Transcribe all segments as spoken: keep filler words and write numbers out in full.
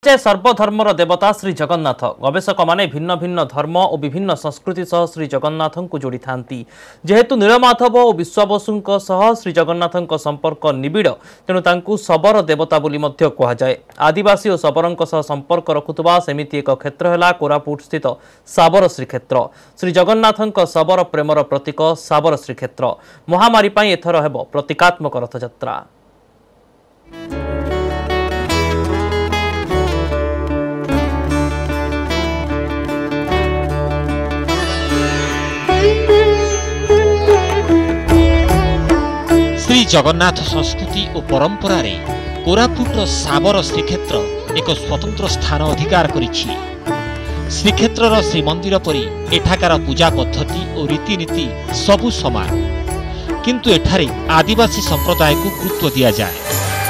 इष्टे सर्वधर्मर देवता श्री जगन्नाथ गवेषक माने भिन्न भिन्न धर्म और विभिन्न संस्कृति सह श्री जगन्नाथ को जोड़ी था जेहेतु नीलमाधव और विश्वावसु सह श्री जगन्नाथ संपर्क निबिड़ तेणु तांकु शबर देवता बोली मध्य कहुए। आदिवासी और शबरों सह संपर्क रखुवा सेमिति एक क्षेत्र है कोरापुट स्थित साबर श्रीक्षेत्र। श्री जगन्नाथ शबर प्रेमर प्रतीक साबर श्रीक्षेत्र महामारी पर एथर हेब प्रतीकात्मक रथयात्रा। श्री जगन्नाथ संस्कृति और परंपरा रे कोरापुटर साबर श्रीक्षेत्र एक स्वतंत्र स्थान अधिकार करिछि। श्रीक्षेत्रर श्रीमंदिर परी एठाकार पूजा पद्धति और रीतिनीति सबु समान, किंतु एठारे आदिवासी संप्रदाय को गुरुत्व दिया जाए।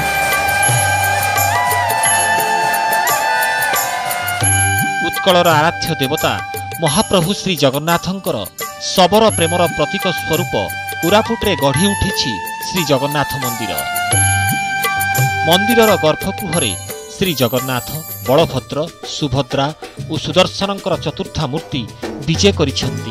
उत्कलर आराध्य देवता महाप्रभु श्री जगन्नाथंकर शबर प्रेमर प्रतीक स्वरूप कोरापुटे गढ़ी उठी श्री जगन्नाथ मंदिर। मंदिरर गर्भगृह श्री जगन्नाथ, बलभद्र, सुभद्रा और सुदर्शनकर चतुर्था मूर्ति विजे करिसेंती।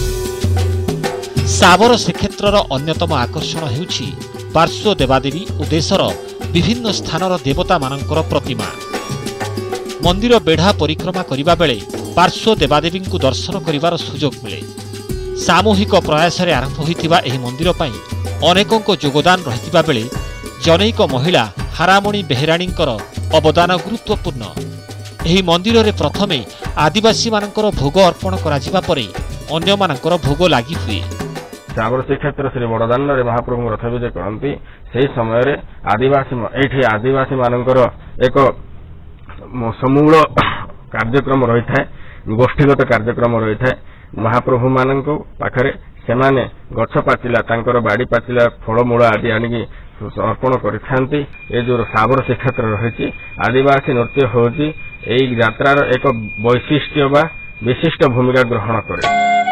साबर श्रीक्षेत्रर अन्यतम आकर्षण हेउछि पार्श्व देवादेवी और देशर विभिन्न स्थानर देवता मानकर प्रतिमा। मंदिर बेढ़ा परिक्रमा करिबा बेले पार्श्व देवादेवी को दर्शन करिवार सुजोग मिले। सामूहिक प्रयास आरंभ होइतिबा एही मंदिर पई अनेकों योगदान रहितिबा बेले जनैक महिला हारामणि बेहेराणींकर अवदान गुरुत्वपूर्ण। एही मंदिर रे प्रथमे आदिवासी मानकर भोग अर्पण करा जिबा परे अन्य मानकर भोग लागि हुए। साबर श्रीक्षेत्र श्री बड़दान रे महाप्रभु रथ विजय करती से समय रे आदिवासी एठी आदिवासी मानकर एक समूल कार्यक्रम रही था, गोष्ठीगत कार्यक्रम रही था। महाप्रभु मान पाखरे सेमाने गछ पाचिला तांकर बाड़ी पाचिला फलमूल आदि आनिकी अर्पण करिथांती। ए जो साबर श्रीक्षेत्र रही आदिवासी नृत्य होची एई यात्रार एक वैशिष्ट्य बा विशिष्ट भूमिका ग्रहण करे।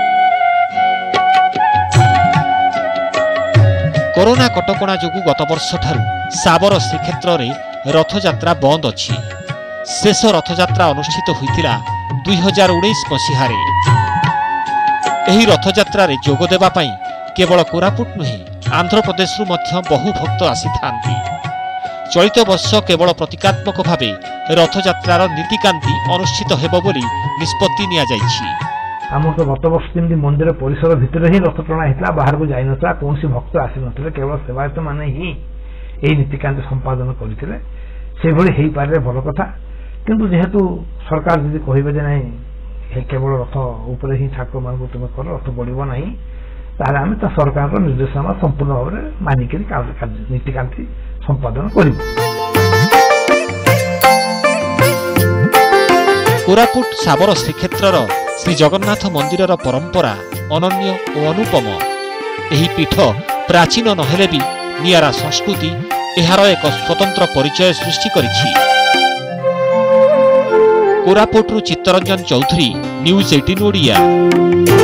कोरोना कटकणा जोगु गत वर्ष ठारू साबर श्रीक्षेत्र रे रथयात्रा बंद अछि। शेष रथयात्रा अनुष्ठित होइतिला दुई हजार उन्नीस मसीहारे। एही रथयात्रा रे जोग देबा पई केवल कोरापुट नुहे आंध्र प्रदेश रु मध्य बहु भक्त आसी थांती। चलित वर्ष केवल प्रतीकात्मक भावे रथयात्रार नीतिकांति अनुष्ठित हेबो बोली निष्पत्ति निया जाइछि। आम तो गत वर्ष जमी मंदिर परिसर भितर ही रथ टଣା होता, बाहर को जाई नथला, कौन भक्त आसी नथिले, केवल सेवायत माने ही एही नीतिकांति संपादन करथिले। से भली हेई पारे भल कथा, किंतु जेहेतु सरकार जदि कहिबे जे नाही केवल रथ ऊपर ही ठाकुर मान को तुम कर रथ बढ़िबो नाही, ताले आमे त सरकार रो निर्देशना संपूर्ण भाव में मानिक नीतिकांति संपादन करिबो। कोरापुट साबर श्रीक्षेत्रर श्री जगन्नाथ मंदिरर परंपरा अनन्य और अनुपम। एही पीठ प्राचीन नहेले भी नियारा संस्कृति एहार एक स्वतंत्र परिचय सृष्टि करिछि। कोरापुटरू चित्तरंजन चौधरी, न्यूज अठारह ओडिया।